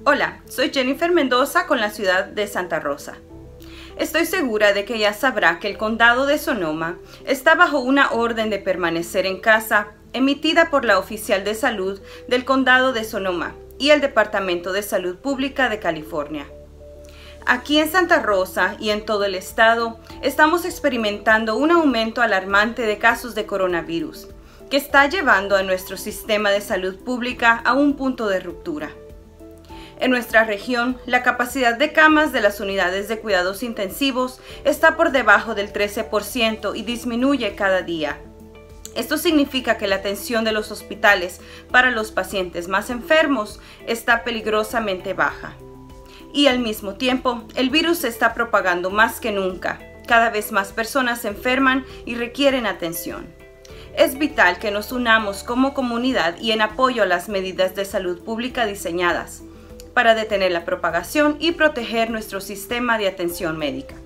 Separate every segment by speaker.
Speaker 1: Hola, soy Jennifer Mendoza con la ciudad de Santa Rosa. Estoy segura de que ya sabrá que el condado de Sonoma está bajo una orden de permanecer en casa emitida por la oficial de salud del condado de Sonoma y el Departamento de Salud Pública de California. Aquí en Santa Rosa y en todo el estado estamos experimentando un aumento alarmante de casos de coronavirus que está llevando a nuestro sistema de salud pública a un punto de ruptura. En nuestra región, la capacidad de camas de las unidades de cuidados intensivos está por debajo del 13% y disminuye cada día. Esto significa que la atención de los hospitales para los pacientes más enfermos está peligrosamente baja. Y al mismo tiempo, el virus se está propagando más que nunca. Cada vez más personas se enferman y requieren atención. Es vital que nos unamos como comunidad y en apoyo a las medidas de salud pública diseñadas para detener la propagación y proteger nuestro sistema de atención médica.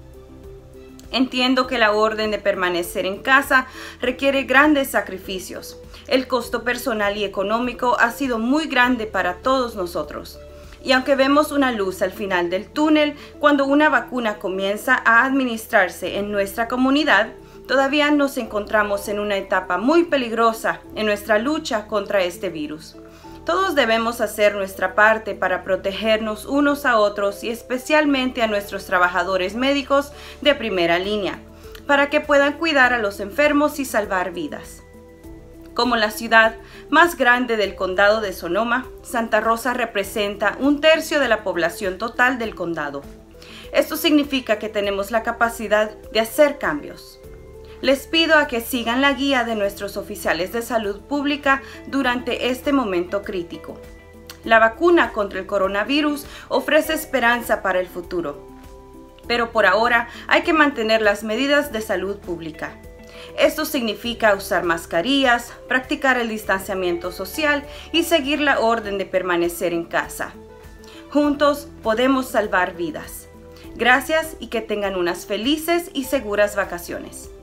Speaker 1: Entiendo que la orden de permanecer en casa requiere grandes sacrificios. El costo personal y económico ha sido muy grande para todos nosotros. Y aunque vemos una luz al final del túnel, cuando una vacuna comienza a administrarse en nuestra comunidad, todavía nos encontramos en una etapa muy peligrosa en nuestra lucha contra este virus. Todos debemos hacer nuestra parte para protegernos unos a otros y especialmente a nuestros trabajadores médicos de primera línea, para que puedan cuidar a los enfermos y salvar vidas. Como la ciudad más grande del condado de Sonoma, Santa Rosa representa 1/3 de la población total del condado. Esto significa que tenemos la capacidad de hacer cambios. Les pido a que sigan la guía de nuestros oficiales de salud pública durante este momento crítico. La vacuna contra el coronavirus ofrece esperanza para el futuro, pero por ahora hay que mantener las medidas de salud pública. Esto significa usar mascarillas, practicar el distanciamiento social y seguir la orden de permanecer en casa. Juntos podemos salvar vidas. Gracias y que tengan unas felices y seguras vacaciones.